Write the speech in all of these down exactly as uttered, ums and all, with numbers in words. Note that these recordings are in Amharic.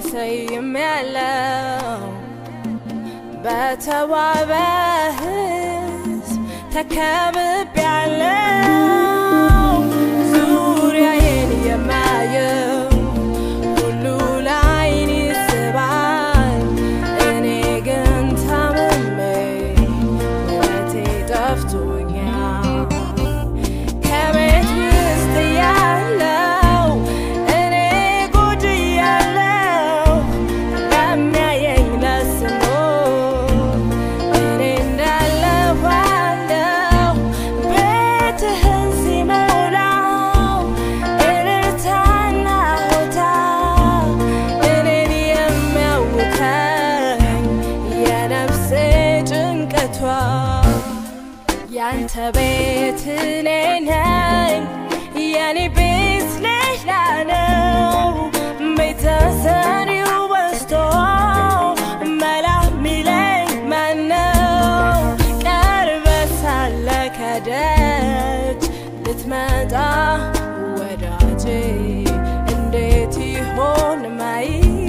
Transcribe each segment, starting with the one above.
ተሰይሜያለሁ በተዋበ ሕዝብ ተከብቤያለሁ ዙሪያዬን የማየው ሁሉ ላይን ይስባል እኔ ግን ታምሜ ምሕረቴ ጠፍቶኛል ከቤት ውስጥ ያለው እኔ ጎድያለሁ ለሚያየኝ ለስሙ እኔ እንዳለዋለሁ ቤትህን ሲሞላው እልልታና ሆታ እኔን የሚያውከኝ የነፍሴ ጭንቀቷ ያንተ ቤት እኔ ነኝ የኔ ቤት ሌላ ነው ቤተሰሪው በዝቶ መላ ሚለኝ ማነው ቀርበህ ሳለ ከደጅ ልትመጣ ወዳጄ እንዴት ይሆን ማይ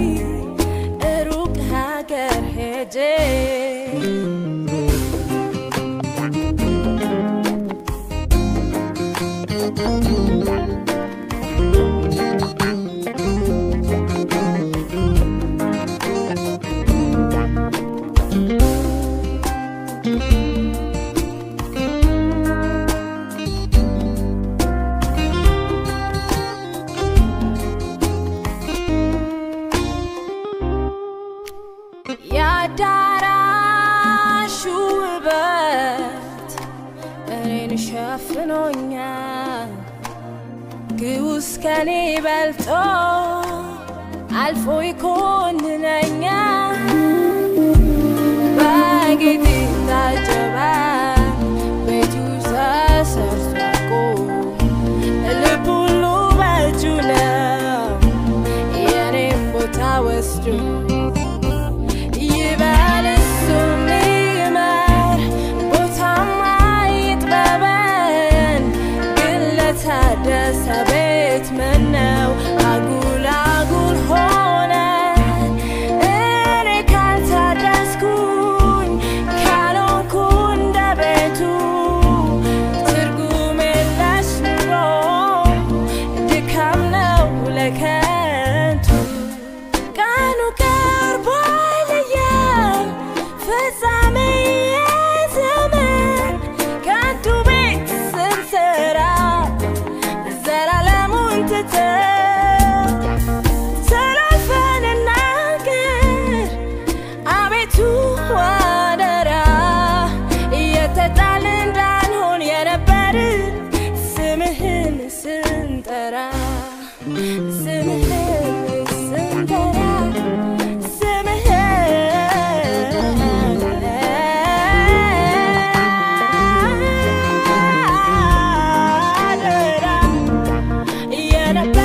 ሩቅ ሀገር ሄጄ ያዳራሹ ውበት እኔን ሸፍኖኛል ግውስ ከኔ በልጦ አልፎ ይኮንነኛል በጌጥ ታጀባል ቤቱ ተሰርቶ ልብ ሁሉ በእጁ ነው የኔም ቦታ ወስዶ ይበል እሱ ሚመር ቦታማ ይጥበበን ግን ለታደሰ ቤት ምነው አጉል አጉል ሆነ እኔ ካልታደስኩኝ ካልሆንኩ እንደ ቤቱ ትርጉም የለሽ ኑሮ ድካም ነው ለከንቱ ቀኑ ቀርቧል እያል ፍጻሜ የዘመን ከንቱ ቤት ስንሰራ ዘላለሙን ትተን ተላልፈን እናገር አቤቱ አደራ እየተጣልን እንዳንሆን የነበርን ስምህን ስንጠራ ስምህን ስንጠራ ስምህን አደራ የነበርን